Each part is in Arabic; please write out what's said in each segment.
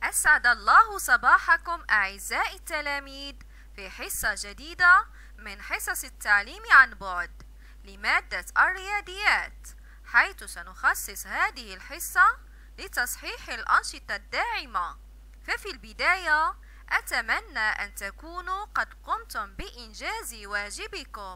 أسعد الله صباحكم أعزائي التلاميذ في حصة جديدة من حصص التعليم عن بعد لمادة الرياضيات، حيث سنخصص هذه الحصة لتصحيح الأنشطة الداعمة. ففي البداية أتمنى أن تكونوا قد قمتم بإنجاز واجبكم.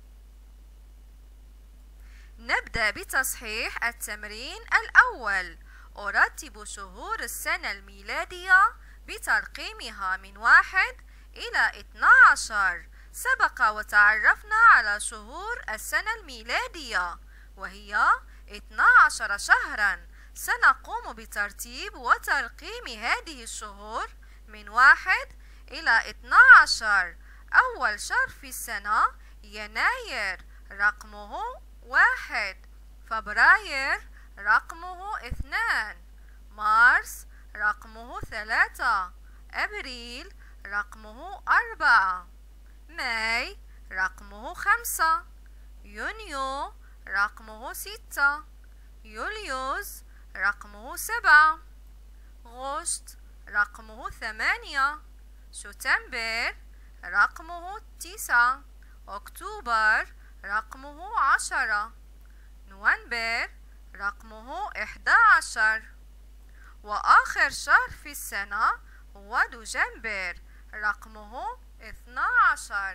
نبدأ بتصحيح التمرين الأول. أرتب شهور السنة الميلادية بترقيمها من 1 إلى 12. سبق وتعرفنا على شهور السنة الميلادية وهي 12 شهرا. سنقوم بترتيب وترقيم هذه الشهور من 1 إلى 12. أول شهر في السنة يناير رقمه 1، فبراير رقمه 2، مارس رقمه 3، أبريل رقمه 4، ماي رقمه 5، يونيو رقمه 6، يوليوز رقمه 7، غشت رقمه 8، شتنبر رقمه 9، أكتوبر رقمه 10، نوفمبر رقمه 11، وآخر شهر في السنة هو دجنبر رقمه 12.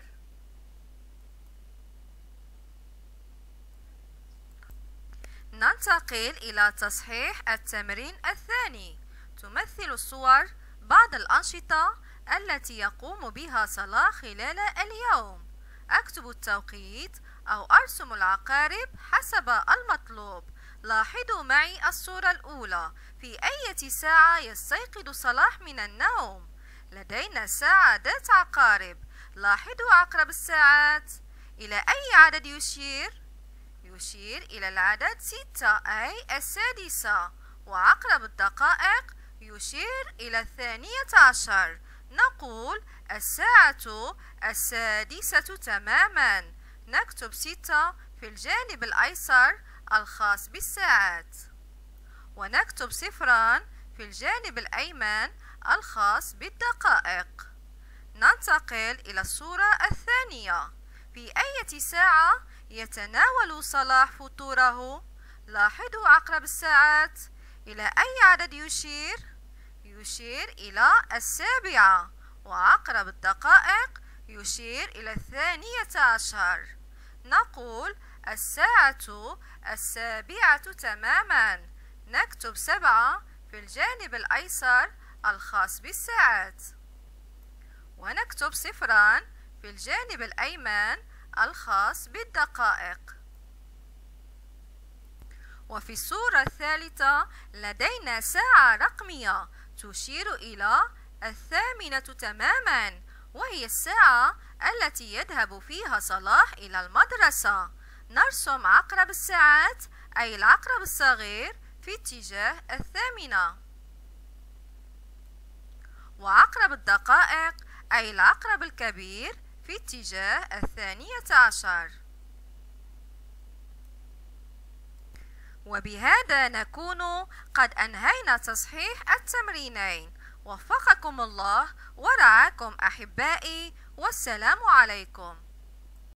ننتقل إلى تصحيح التمرين الثاني. تمثل الصور بعض الأنشطة التي يقوم بها صلاح خلال اليوم. أكتب التوقيت أو أرسم العقارب حسب المطلوب. لاحظوا معي الصورة الأولى. في أي ساعة يستيقظ صلاح من النوم؟ لدينا ساعة ذات عقارب. لاحظوا عقرب الساعات إلى أي عدد يشير؟ يشير إلى العدد 6 أي السادسة. وعقرب الدقائق يشير إلى 12. نقول الساعة 6 تماما. نكتب 6 في الجانب الأيسر الخاص بالساعات، ونكتب 0 في الجانب الأيمن الخاص بالدقائق. ننتقل إلى الصورة الثانية. في أي ساعة يتناول صلاح فطوره؟ لاحظوا عقرب الساعات إلى أي عدد يشير؟ يشير إلى 7. وعقرب الدقائق يشير إلى 12. نقول الساعة 7 تماما. نكتب 7 في الجانب الأيسر الخاص بالساعات، ونكتب 0 في الجانب الأيمن الخاص بالدقائق. وفي الصورة الثالثة لدينا ساعة رقمية تشير إلى 8 تماما، وهي الساعة التي يذهب فيها صلاح إلى المدرسة. نرسم عقرب الساعات أي العقرب الصغير في اتجاه 8، وعقرب الدقائق أي العقرب الكبير في اتجاه 12. وبهذا نكون قد أنهينا تصحيح التمرينين. وفقكم الله ورعاكم أحبائي، والسلام عليكم.